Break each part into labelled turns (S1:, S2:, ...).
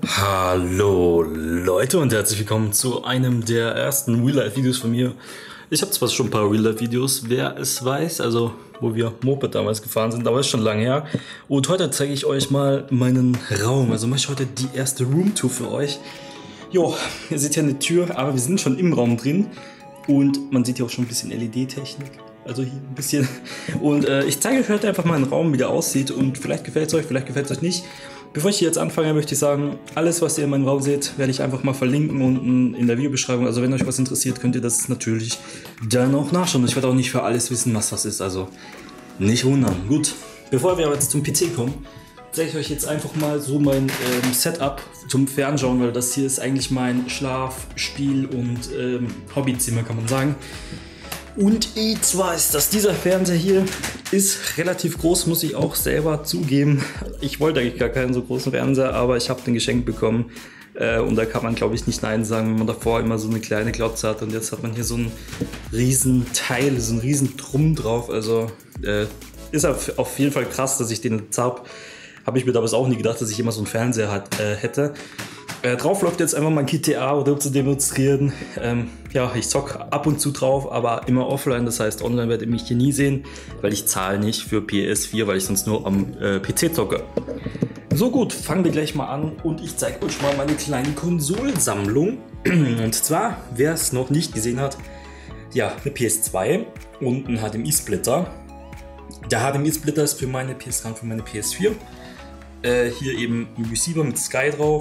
S1: Hallo Leute und herzlich willkommen zu einem der ersten Real-Life-Videos von mir. Ich habe zwar schon ein paar Real-Life-Videos, wer es weiß, also wo wir Moped damals gefahren sind, aber ist schon lange her. Und heute zeige ich euch mal meinen Raum, also mache ich heute die erste Roomtour für euch. Jo, ihr seht ja eine Tür, aber wir sind schon im Raum drin und man sieht ja auch schon ein bisschen LED-Technik. Also hier ein bisschen. Und ich zeige euch heute einfach mal einen Raum, wie der aussieht und vielleicht gefällt es euch, vielleicht gefällt es euch nicht. Bevor ich hier jetzt anfange, möchte ich sagen, alles, was ihr in meinem Raum seht, werde ich einfach mal verlinken unten in der Videobeschreibung. Also wenn euch was interessiert, könnt ihr das natürlich dann auch nachschauen. Ich werde auch nicht für alles wissen, was das ist, also nicht wundern. Gut, bevor wir aber jetzt zum PC kommen, zeige ich euch jetzt einfach mal so mein Setup zum Fernschauen, weil das hier ist eigentlich mein Schlaf-, Spiel- und Hobbyzimmer, kann man sagen. Und zwar ist das, dieser Fernseher hier ist relativ groß, muss ich auch selber zugeben. Ich wollte eigentlich gar keinen so großen Fernseher, aber ich habe den geschenkt bekommen. Und da kann man, glaube ich, nicht Nein sagen, wenn man davor immer so eine kleine Glotze hat. Und jetzt hat man hier so ein riesen Teil, so ein riesen Drum drauf. Also ist auf jeden Fall krass, dass ich den jetzt habe. Habe ich mir damals auch nie gedacht, dass ich immer so einen Fernseher hätte. Drauf läuft jetzt einfach mal GTA, oder um zu demonstrieren. Ja, ich zocke ab und zu drauf, aber immer offline, das heißt online werdet ihr mich hier nie sehen, weil ich zahle nicht für PS4, weil ich sonst nur am PC zocke. So gut, fangen wir gleich mal an und ich zeige euch mal meine kleine Konsolensammlung. Und zwar, wer es noch nicht gesehen hat, ja, eine PS2 und ein HDMI-Splitter. Der HDMI-Splitter ist für meine PS3 für meine PS4. Hier eben ein Receiver mit Sky drauf.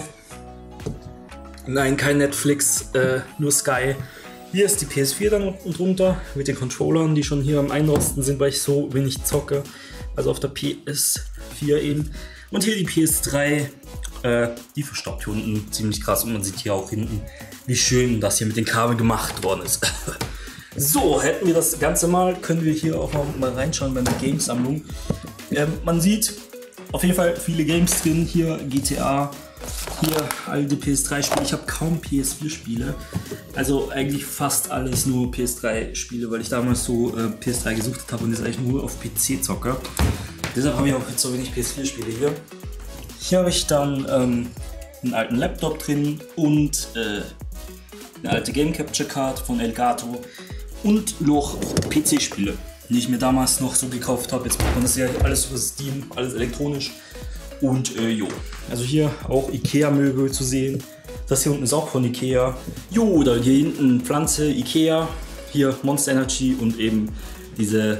S1: Nein, kein Netflix, nur Sky. Hier ist die PS4 dann unten drunter mit den Controllern, die schon hier am Einrosten sind, weil ich so wenig zocke. Also auf der PS4 eben. Und hier die PS3, die verstaubt hier unten ziemlich krass. Und man sieht hier auch hinten, wie schön das hier mit den Kabeln gemacht worden ist. So, hätten wir das Ganze mal, können wir hier auch mal reinschauen bei der Gamesammlung. Man sieht auf jeden Fall viele Games drin, hier GTA. Hier alte PS3-Spiele. Ich habe kaum PS4-Spiele. Also eigentlich fast alles nur PS3-Spiele, weil ich damals so PS3 gesucht habe und jetzt eigentlich nur auf PC zocke. Deshalb habe ich auch jetzt so wenig PS4-Spiele hier. Hier habe ich dann einen alten Laptop drin und eine alte Game Capture Card von Elgato und noch PC-Spiele, die ich mir damals noch so gekauft habe. Jetzt bekommt man das ja alles über Steam, alles elektronisch. Und jo, also hier auch Ikea-Möbel zu sehen. Das hier unten ist auch von Ikea. Jo, da hier hinten Pflanze, Ikea. Hier Monster Energy und eben diese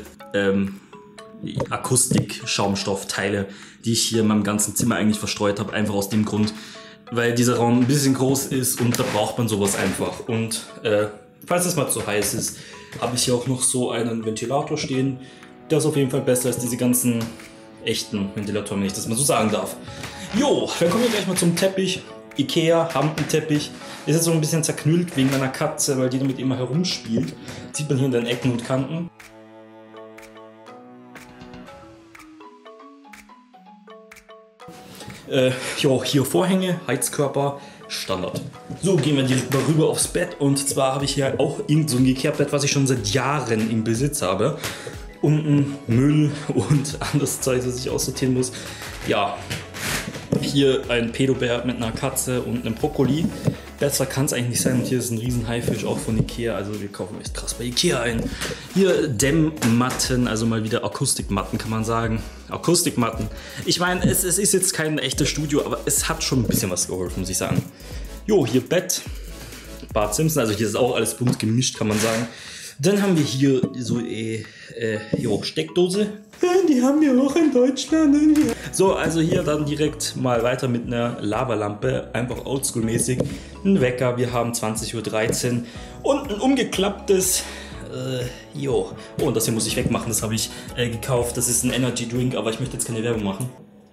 S1: Akustik-Schaumstoffteile, die ich hier in meinem ganzen Zimmer eigentlich verstreut habe. Einfach aus dem Grund, weil dieser Raum ein bisschen groß ist und da braucht man sowas einfach. Und falls es mal zu heiß ist, habe ich hier auch noch so einen Ventilator stehen. Der ist auf jeden Fall besser als diese ganzen echten Ventilatoren, wenn ich das mal so sagen darf. Jo, dann kommen wir gleich mal zum Teppich. Ikea, Hampenteppich. Ist jetzt so ein bisschen zerknüllt wegen meiner Katze, weil die damit immer herumspielt. Sieht man hier in den Ecken und Kanten. Jo, hier Vorhänge, Heizkörper, Standard. So, gehen wir direkt mal rüber aufs Bett. Und zwar habe ich hier auch irgend so ein Ikea-Bett, was ich schon seit Jahren im Besitz habe. Unten Müll und anderes Zeug, das ich aussortieren muss. Ja, hier ein Pedobär mit einer Katze und einem Brokkoli. Besser kann es eigentlich nicht sein. Und hier ist ein riesen Haifisch auch von Ikea. Also wir kaufen echt krass bei Ikea ein. Hier Dämmmatten, also mal wieder Akustikmatten kann man sagen. Akustikmatten. Ich meine, es ist jetzt kein echtes Studio, aber es hat schon ein bisschen was geholfen, muss ich sagen. Jo, hier Bett. Bart Simpson, also hier ist auch alles bunt gemischt, kann man sagen. Dann haben wir hier so jo, Steckdose. Die haben wir auch in Deutschland. So, also hier dann direkt mal weiter mit einer Lavalampe. Einfach oldschool-mäßig. Ein Wecker, wir haben 20:13 Uhr. Und ein umgeklapptes jo. Oh, und das hier muss ich wegmachen, das habe ich gekauft. Das ist ein Energy Drink, aber ich möchte jetzt keine Werbung machen.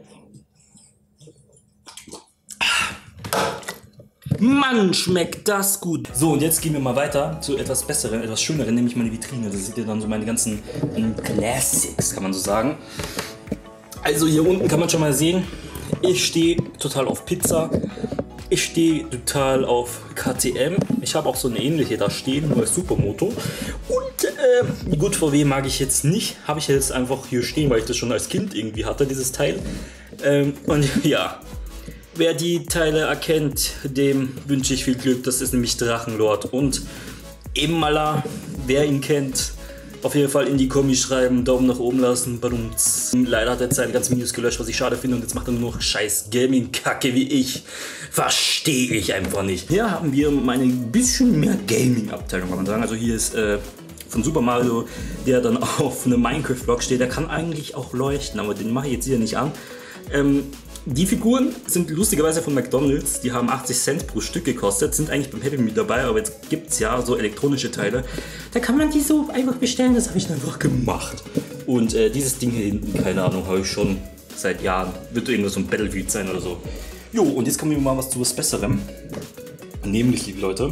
S1: Mann, schmeckt das gut. So, und jetzt gehen wir mal weiter zu etwas Besseren, etwas Schöneren, nämlich meine Vitrine. Da seht ihr dann so meine ganzen Classics, kann man so sagen. Also hier unten kann man schon mal sehen, ich stehe total auf Pizza. Ich stehe total auf KTM. Ich habe auch so eine ähnliche da stehen, nur als Supermoto. Und gut, VW mag ich jetzt nicht. Habe ich jetzt einfach hier stehen, weil ich das schon als Kind irgendwie hatte, dieses Teil. Und ja, wer die Teile erkennt, dem wünsche ich viel Glück. Das ist nämlich Drachenlord. Und eben mal, wer ihn kennt, auf jeden Fall in die Kommis schreiben, Daumen nach oben lassen. Badumts. Leider hat er seine ganzen Videos gelöscht, was ich schade finde. Und jetzt macht er nur noch scheiß Gaming-Kacke wie ich. Verstehe ich einfach nicht. Hier haben wir meine bisschen mehr Gaming-Abteilung, kann man sagen. Also hier ist von Super Mario, der dann auf einem Minecraft-Block steht. Der kann eigentlich auch leuchten, aber den mache ich jetzt hier nicht an. Die Figuren sind lustigerweise von McDonald's, die haben 80 Cent pro Stück gekostet, sind eigentlich beim Happy Meal dabei, aber jetzt gibt es ja so elektronische Teile. Da kann man die so einfach bestellen, das habe ich dann einfach gemacht. Und dieses Ding hier hinten, keine Ahnung, habe ich schon seit Jahren. Wird irgendwas so ein Battlefield sein oder so. Jo, und jetzt kommen wir mal zu was Besserem. Nämlich, liebe Leute,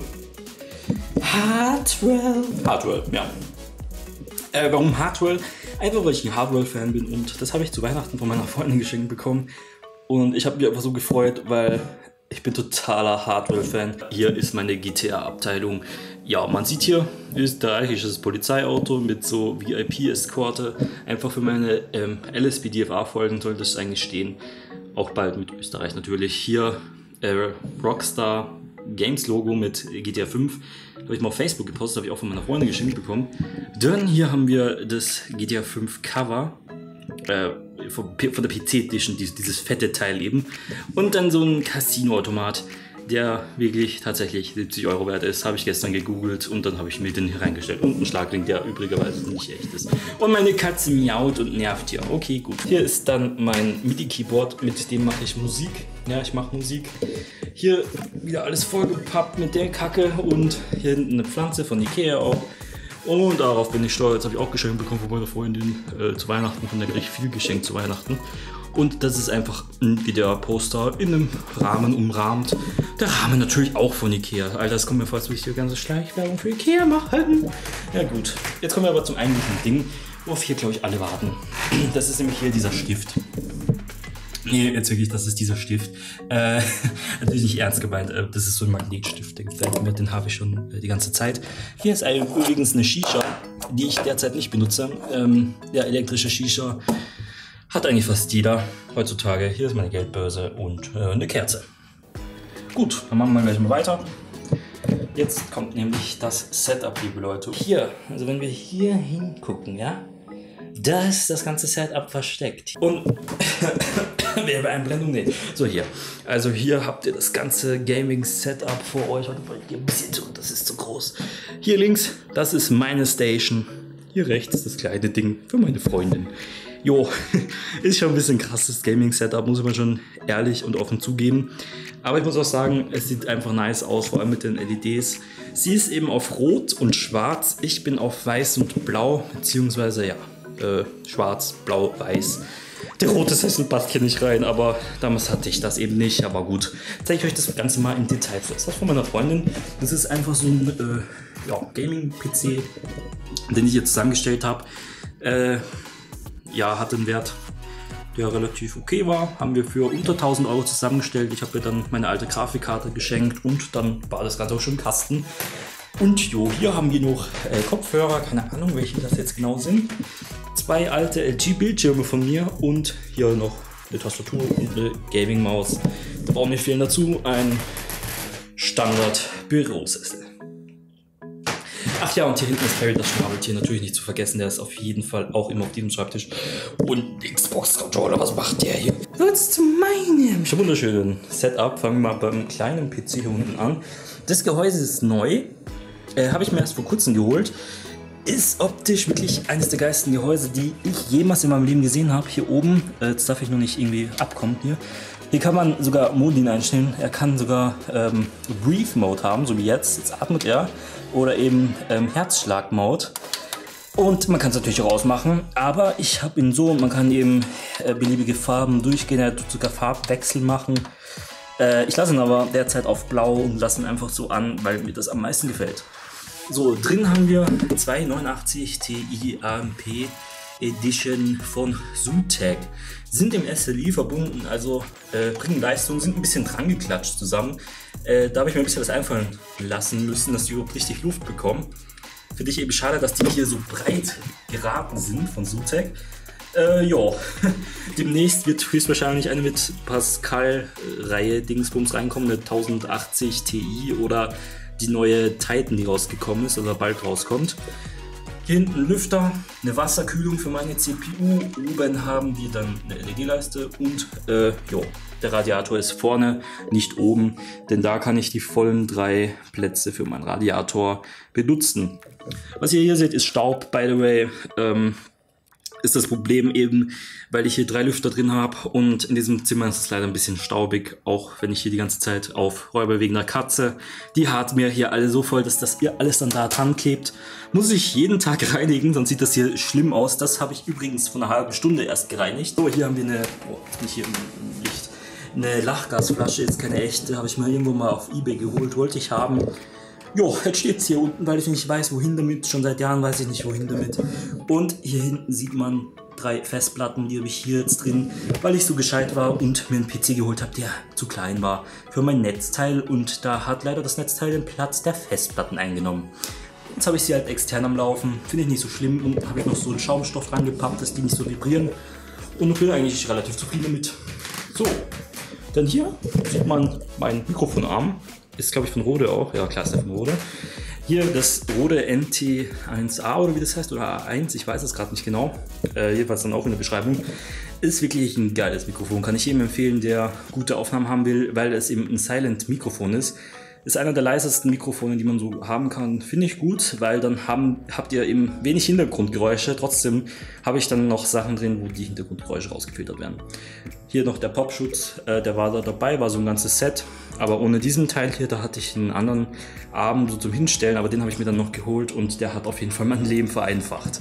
S1: Hardwell. Hardwell, ja. Warum Hardwell? Einfach weil ich ein Hardwell-Fan bin und das habe ich zu Weihnachten von meiner Freundin geschenkt bekommen. Und ich habe mich einfach so gefreut, weil ich bin totaler Hardwell-Fan. Hier ist meine GTA-Abteilung. Ja, man sieht hier österreichisches Polizeiauto mit so VIP-Eskorte. Einfach für meine LSPDFA-Folgen soll das eigentlich stehen. Auch bald mit Österreich natürlich. Hier Rockstar Games Logo mit GTA 5. Habe ich mal auf Facebook gepostet, habe ich auch von meiner Freundin geschenkt bekommen. Dann hier haben wir das GTA 5 Cover. Von der PC Edition, dieses fette Teil eben. Und dann so ein Casino-Automat, der wirklich tatsächlich 70 Euro wert ist. Habe ich gestern gegoogelt und dann habe ich mir den hier reingestellt. Und ein Schlagring, der übrigerweise nicht echt ist. Und meine Katze miaut und nervt hier. Okay, gut. Hier ist dann mein MIDI-Keyboard, mit dem mache ich Musik. Ja, ich mache Musik. Hier wieder alles vollgepappt mit der Kacke und hier hinten eine Pflanze von Ikea auch. Und darauf bin ich stolz. Das habe ich auch geschenkt bekommen von meiner Freundin zu Weihnachten. Von der kriege ich viel geschenkt zu Weihnachten. Und das ist einfach ein GTA-Poster in einem Rahmen umrahmt. Der Rahmen natürlich auch von Ikea. Alter, das kommt mir vor, als würde ich hier ganze Schleichwerbung für Ikea machen. Ja gut, jetzt kommen wir aber zum eigentlichen Ding, worauf hier, glaube ich, alle warten. Das ist nämlich hier dieser Stift. Nee, jetzt wirklich, das ist dieser Stift. Natürlich nicht ernst gemeint. Das ist so ein Magnetstift, den habe ich schon die ganze Zeit. Hier ist übrigens eine Shisha, die ich derzeit nicht benutze. Ja, elektrische Shisha hat eigentlich fast jeder heutzutage. Hier ist meine Geldbörse und eine Kerze. Gut, dann machen wir gleich mal weiter. Jetzt kommt nämlich das Setup, liebe Leute. Hier, also wenn wir hier hingucken, ja, da ist das ganze Setup versteckt. Und Werbeeinblendung, nee. So, hier. Also hier habt ihr das ganze Gaming-Setup vor euch. Warte mal, hier ein bisschen zu, das ist zu groß. Hier links, das ist meine Station. Hier rechts das kleine Ding für meine Freundin. Jo, ist schon ein bisschen krasses Gaming-Setup, muss man schon ehrlich und offen zugeben. Aber ich muss auch sagen, es sieht einfach nice aus, vor allem mit den LEDs. Sie ist eben auf Rot und Schwarz. Ich bin auf Weiß und Blau, beziehungsweise ja, Schwarz, Blau, Weiß. Der rote Sessel passt hier nicht rein, aber damals hatte ich das eben nicht. Aber gut, zeige ich euch das Ganze mal im Detail. Das ist das von meiner Freundin. Das ist einfach so ein ja, Gaming-PC, den ich jetzt zusammengestellt habe. Ja, hat einen Wert, der relativ okay war. Haben wir für unter 1000 Euro zusammengestellt. Ich habe mir dann meine alte Grafikkarte geschenkt und dann war das Ganze auch schon im Kasten. Und jo, hier haben wir noch Kopfhörer, keine Ahnung, welche das jetzt genau sind. 2 alte LG-Bildschirme von mir und hier noch eine Tastatur und eine Gaming-Maus. Da brauchen wir fehlen dazu ein Standard-Bürosessel. Ach ja, und hier hinten ist Perry, das Schnabeltier, natürlich nicht zu vergessen. Der ist auf jeden Fall auch immer auf diesem Schreibtisch. Und Xbox-Controller, was macht der hier? Jetzt zu meinem wunderschönen Setup. Fangen wir mal beim kleinen PC hier unten an. Das Gehäuse ist neu. Habe ich mir erst vor kurzem geholt. Ist optisch wirklich eines der geilsten Gehäuse, die ich jemals in meinem Leben gesehen habe. Hier oben, jetzt darf ich noch nicht irgendwie abkommen hier. Hier kann man sogar Modi einstellen. Er kann sogar Breathe Mode haben, so wie jetzt. Jetzt atmet er. Oder eben Herzschlag Mode. Und man kann es natürlich auch ausmachen. Aber ich habe ihn so, man kann eben beliebige Farben durchgehen. Er tut sogar Farbwechsel machen. Ich lasse ihn aber derzeit auf Blau und lasse ihn einfach so an, weil mir das am meisten gefällt. So, drin haben wir 289 Ti AMP Edition von Zootech. Sind im SLI verbunden, also bringen Leistung, sind ein bisschen dran geklatscht zusammen. Da habe ich mir ein bisschen was einfallen lassen müssen, dass die überhaupt richtig Luft bekommen. Finde ich eben schade, dass die hier so breit geraten sind von Zootech. Ja, demnächst wird höchstwahrscheinlich eine mit Pascal-Reihe Dingsbums reinkommen, eine 1080 Ti oder die neue Titan, die rausgekommen ist oder bald rauskommt. Hier hinten ein Lüfter, eine Wasserkühlung für meine CPU, oben haben wir dann eine LED-Leiste und jo, der Radiator ist vorne, nicht oben, denn da kann ich die vollen 3 Plätze für meinen Radiator benutzen. Was ihr hier seht, ist Staub, by the way. Ist das Problem eben, weil ich hier 3 Lüfter drin habe und in diesem Zimmer ist es leider ein bisschen staubig, auch wenn ich hier die ganze Zeit aufräume wegen der Katze. Die hat mir hier alle so voll, dass das hier alles dann da dran klebt. Muss ich jeden Tag reinigen, sonst sieht das hier schlimm aus. Das habe ich übrigens vor einer halben Stunde erst gereinigt. So, hier haben wir eine, jetzt bin ich hier im Licht, eine Lachgasflasche, jetzt keine echte, habe ich mal irgendwo mal auf eBay geholt, wollte ich haben. Jo, jetzt steht es hier unten, weil ich nicht weiß, wohin damit. Schon seit Jahren weiß ich nicht, wohin damit. Und hier hinten sieht man 3 Festplatten, die habe ich hier jetzt drin, weil ich so gescheit war und mir einen PC geholt habe, der zu klein war für mein Netzteil. Und da hat leider das Netzteil den Platz der Festplatten eingenommen. Jetzt habe ich sie halt extern am Laufen, finde ich nicht so schlimm. Und habe ich noch so einen Schaumstoff dran gepappt, dass die nicht so vibrieren. Und bin eigentlich relativ zufrieden damit. So, dann hier sieht man meinen Mikrofonarm. Ist, glaube ich, von Rode auch. Ja, klar ist der von Rode. Hier das Rode NT1A oder wie das heißt, oder A1, ich weiß es gerade nicht genau. Jedenfalls dann auch in der Beschreibung. Ist wirklich ein geiles Mikrofon. Kann ich jedem empfehlen, der gute Aufnahmen haben will, weil es eben ein Silent-Mikrofon ist. Ist einer der leisesten Mikrofone, die man so haben kann. Finde ich gut, weil dann habt ihr eben wenig Hintergrundgeräusche. Trotzdem habe ich dann noch Sachen drin, wo die Hintergrundgeräusche rausgefiltert werden. Hier noch der Popschutz, der war da dabei, war so ein ganzes Set. Aber ohne diesen Teil hier, da hatte ich einen anderen Arm so zum Hinstellen, aber den habe ich mir dann noch geholt und der hat auf jeden Fall mein Leben vereinfacht.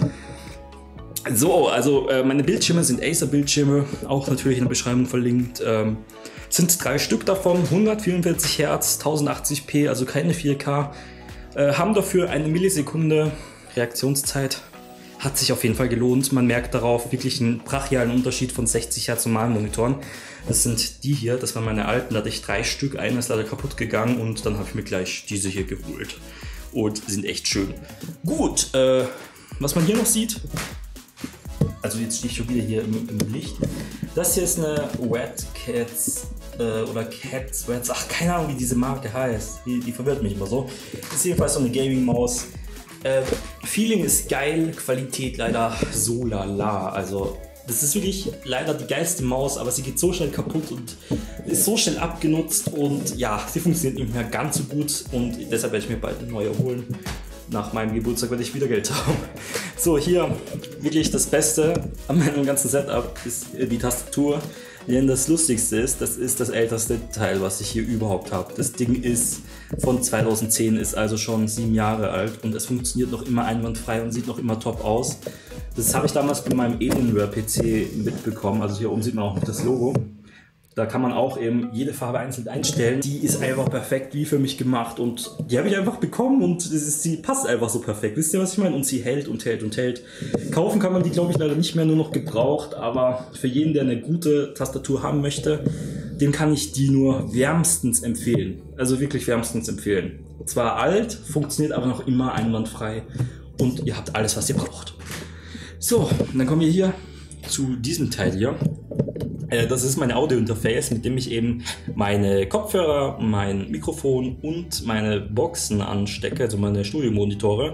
S1: So, also meine Bildschirme sind Acer-Bildschirme, auch natürlich in der Beschreibung verlinkt. Sind 3 Stück davon, 144 Hertz, 1080p, also keine 4K. Haben dafür eine Millisekunde Reaktionszeit. Hat sich auf jeden Fall gelohnt. Man merkt darauf wirklich einen brachialen Unterschied von 60 Hertz normalen Monitoren. Das sind die hier, das waren meine alten, da hatte ich 3 Stück, einer ist leider kaputt gegangen und dann habe ich mir gleich diese hier geholt. Und sind echt schön. Gut, was man hier noch sieht, also jetzt stehe ich schon wieder hier im Licht. Das hier ist eine Wet Cats oder Cats Wets, ach keine Ahnung wie diese Marke heißt, die verwirrt mich immer so. Das ist jedenfalls so eine Gaming-Maus. Feeling ist geil, Qualität leider so lala. Also das ist wirklich leider die geilste Maus, aber sie geht so schnell kaputt und ist so schnell abgenutzt und ja, sie funktioniert nicht mehr ganz so gut und deshalb werde ich mir bald eine neue holen. Nach meinem Geburtstag werde ich wieder Geld haben. So, hier wirklich das Beste an meinem ganzen Setup ist die Tastatur. Denn das Lustigste ist, das ist das älteste Teil, was ich hier überhaupt habe. Das Ding ist von 2010, ist also schon 7 Jahre alt und es funktioniert noch immer einwandfrei und sieht noch immer top aus. Das habe ich damals bei meinem Alienware-PC mitbekommen. Also hier oben sieht man auch noch das Logo. Da kann man auch eben jede Farbe einzeln einstellen. Die ist einfach perfekt wie für mich gemacht und die habe ich einfach bekommen und sie passt einfach so perfekt. Wisst ihr, was ich meine? Und sie hält und hält und hält. Kaufen kann man die, glaube ich, leider nicht mehr, nur noch gebraucht. Aber für jeden, der eine gute Tastatur haben möchte, dem kann ich die nur wärmstens empfehlen. Also wirklich wärmstens empfehlen. Zwar alt, funktioniert aber noch immer einwandfrei und ihr habt alles, was ihr braucht. So, und dann kommen wir hier zu diesem Teil hier. Das ist mein Audio-Interface, mit dem ich eben meine Kopfhörer, mein Mikrofon und meine Boxen anstecke, also meine Studiomonitore.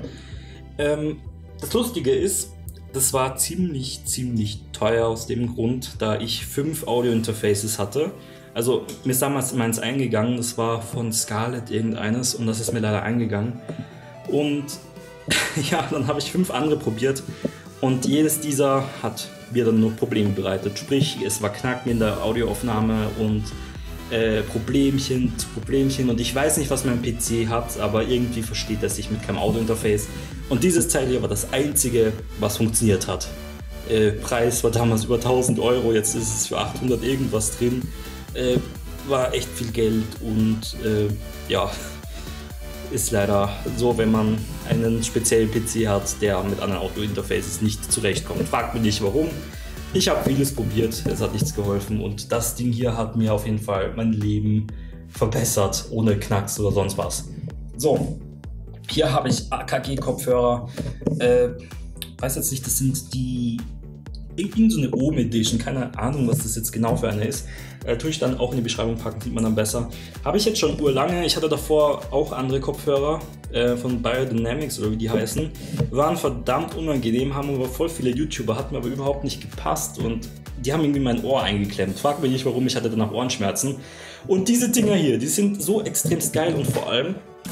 S1: Das Lustige ist, das war ziemlich teuer aus dem Grund, da ich 5 Audio-Interfaces hatte. Also mir ist damals meins eingegangen, das war von Scarlett irgendeines und das ist mir leider eingegangen. Und ja, dann habe ich 5 andere probiert und jedes dieser hat mir dann noch Probleme bereitet. Sprich, es war Knacken in der Audioaufnahme und Problemchen zu Problemchen und ich weiß nicht, was mein PC hat, aber irgendwie versteht er sich mit keinem Audiointerface. Und dieses Teil hier war das einzige, was funktioniert hat. Preis war damals über 1000 Euro, jetzt ist es für 800 irgendwas drin. War echt viel Geld und ja, ist leider so, wenn man einen speziellen PC hat, der mit anderen Audio-Interfaces nicht zurechtkommt. Fragt mich nicht warum. Ich habe vieles probiert, es hat nichts geholfen und das Ding hier hat mir auf jeden Fall mein Leben verbessert, ohne Knacks oder sonst was. So, hier habe ich AKG-Kopfhörer. Weiß jetzt nicht, das sind die irgend so eine Ohm Edition, keine Ahnung, was das jetzt genau für eine ist. Tue ich dann auch in die Beschreibung packen, sieht man dann besser. Habe ich jetzt schon urlange. Ich hatte davor auch andere Kopfhörer von Biodynamics oder wie die heißen. Waren verdammt unangenehm, haben aber voll viele YouTuber, hat mir aber überhaupt nicht gepasst und die haben irgendwie mein Ohr eingeklemmt. Frag mich nicht warum, ich hatte danach Ohrenschmerzen. Und diese Dinger hier, die sind so extremst geil und vor allem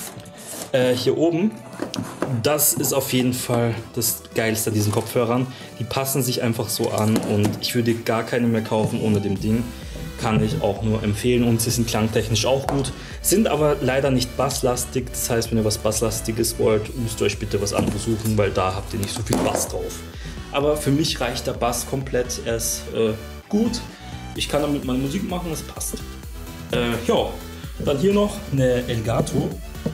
S1: hier oben, das ist auf jeden Fall das Geilste an diesen Kopfhörern. Die passen sich einfach so an und ich würde gar keine mehr kaufen ohne dem Ding. Kann ich auch nur empfehlen und sie sind klangtechnisch auch gut, sind aber leider nicht basslastig. Das heißt, wenn ihr was Basslastiges wollt, müsst ihr euch bitte was anderes suchen, weil da habt ihr nicht so viel Bass drauf. Aber für mich reicht der Bass komplett, er ist gut. Ich kann damit meine Musik machen, es passt. Ja, dann hier noch eine Elgato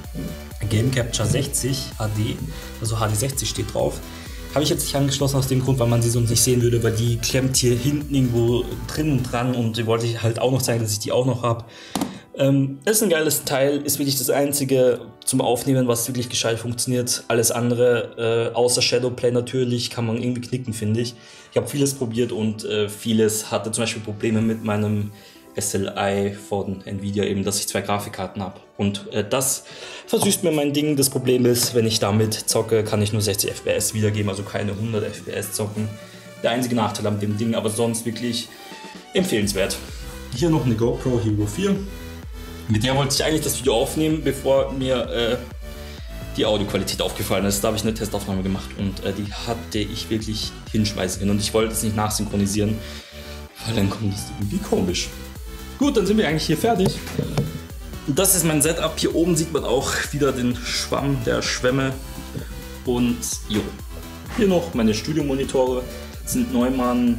S1: Game Capture 60 HD, also HD 60 steht drauf. Habe ich jetzt nicht angeschlossen aus dem Grund, weil man sie sonst nicht sehen würde, weil die klemmt hier hinten irgendwo drin und dran und die wollte ich halt auch noch zeigen, dass ich die auch noch habe. Ist ein geiles Teil, ist wirklich das einzige zum Aufnehmen, was wirklich gescheit funktioniert. Alles andere, außer Shadowplay natürlich, kann man irgendwie knicken, finde ich. Ich habe vieles probiert und vieles hatte zum Beispiel Probleme mit meinem SLI von Nvidia, eben, dass ich 2 Grafikkarten habe. Und das versüßt mir mein Ding. Das Problem ist, wenn ich damit zocke, kann ich nur 60 FPS wiedergeben, also keine 100 FPS zocken. Der einzige Nachteil an dem Ding, aber sonst wirklich empfehlenswert. Hier noch eine GoPro Hero 4. Mit der wollte ich eigentlich das Video aufnehmen, bevor mir die Audioqualität aufgefallen ist. Da habe ich eine Testaufnahme gemacht und die hatte ich wirklich hinschmeißen können. Und ich wollte es nicht nachsynchronisieren, weil dann kommt es irgendwie komisch. Gut, dann sind wir eigentlich hier fertig. Das ist mein Setup. Hier oben sieht man auch wieder den Schwamm der Schwämme. Und jo. Hier noch meine Studiomonitore. Das sind Neumann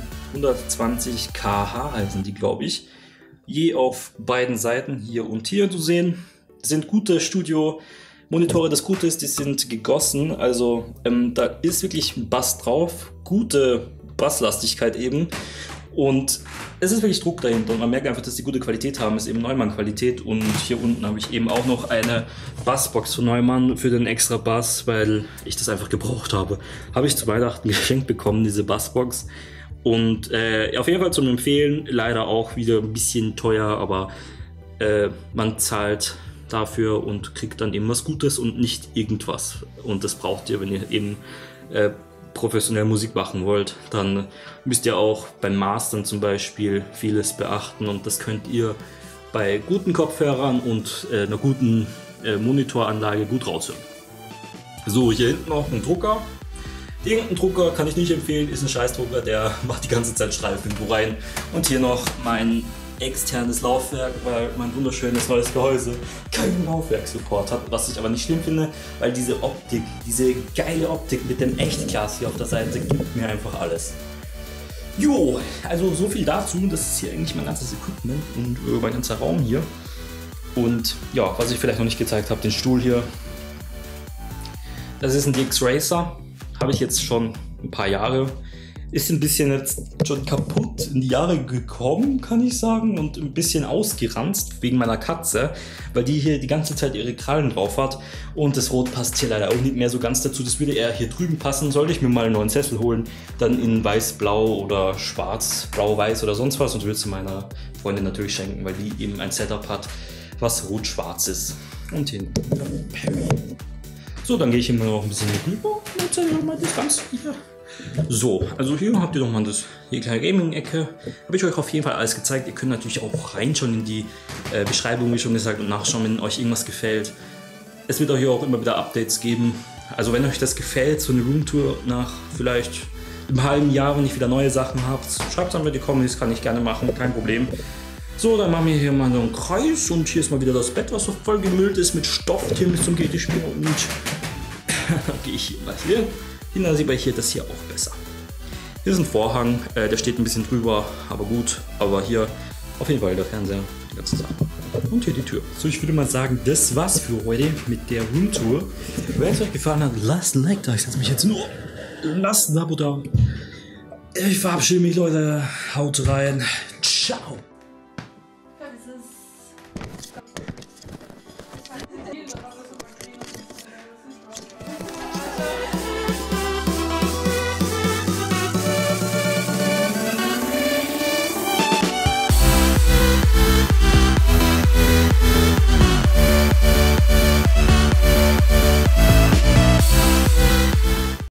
S1: 120 kH heißen die, glaube ich. Je auf beiden Seiten, hier und hier zu sehen. Das sind gute Studiomonitore. Das Gute ist, die sind gegossen. Also da ist wirklich ein Bass drauf. Gute Basslastigkeit eben. Und es ist wirklich Druck dahinter und man merkt einfach, dass die gute Qualität haben, ist eben Neumann-Qualität. Und hier unten habe ich eben auch noch eine Bassbox von Neumann für den extra Bass, weil ich das einfach gebraucht habe. Habe ich zu Weihnachten geschenkt bekommen, diese Bassbox. Und auf jeden Fall zum Empfehlen, leider auch wieder ein bisschen teuer, aber man zahlt dafür und kriegt dann eben was Gutes und nicht irgendwas. Und das braucht ihr, wenn ihr eben professionell Musik machen wollt, dann müsst ihr auch beim Mastern zum Beispiel vieles beachten und das könnt ihr bei guten Kopfhörern und einer guten Monitoranlage gut raushören. So, hier hinten noch ein Drucker. Irgendein Drucker kann ich nicht empfehlen, ist ein Scheißdrucker, der macht die ganze Zeit Streifen irgendwo rein. Und hier noch mein externes Laufwerk, weil mein wunderschönes neues Gehäuse keinen Laufwerksupport hat, was ich aber nicht schlimm finde, weil diese Optik, diese geile Optik mit dem Echtglas hier auf der Seite gibt mir einfach alles. Jo, also so viel dazu, das ist hier eigentlich mein ganzes Equipment und mein ganzer Raum hier. Und ja, was ich vielleicht noch nicht gezeigt habe, den Stuhl hier. Das ist ein DX Racer, habe ich jetzt schon ein paar Jahre. Ist ein bisschen jetzt schon kaputt in die Jahre gekommen, kann ich sagen, und ein bisschen ausgeranzt wegen meiner Katze, weil die hier die ganze Zeit ihre Krallen drauf hat und das Rot passt hier leider auch nicht mehr so ganz dazu. Das würde eher hier drüben passen. Sollte ich mir mal einen neuen Sessel holen, dann in weiß-blau oder schwarz, blau-weiß oder sonst was und würde es meiner Freundin natürlich schenken, weil die eben ein Setup hat, was rot-schwarz ist. Und hinten Perry. So, dann gehe ich immer noch ein bisschen rüber und zeige mal das Ganze hier. So, also hier habt ihr nochmal die kleine Gaming-Ecke. Habe ich euch auf jeden Fall alles gezeigt. Ihr könnt natürlich auch reinschauen in die Beschreibung, wie schon gesagt, und nachschauen, wenn euch irgendwas gefällt. Es wird auch hier auch immer wieder Updates geben. Also wenn euch das gefällt, so eine Roomtour nach vielleicht einem halben Jahr, wenn ich wieder neue Sachen habe, schreibt es an mir die Comments, kann ich gerne machen, kein Problem. So, dann machen wir hier mal so einen Kreis und hier ist mal wieder das Bett, was so voll gemüllt ist mit Stoffthemen zum geht nicht mehr und dann gehe ich mal hier. Dann sieht man hier das hier auch besser. Hier ist ein Vorhang, der steht ein bisschen drüber, aber gut. Aber hier auf jeden Fall der Fernseher, die ganze Sache. Und hier die Tür. So, ich würde mal sagen, das war's für heute mit der Roomtour. Wenn es euch gefallen hat, lasst ein Like da. Ich setze mich jetzt nur. Lasst ein Abo da. Ich verabschiede mich, Leute. Haut rein. Ciao.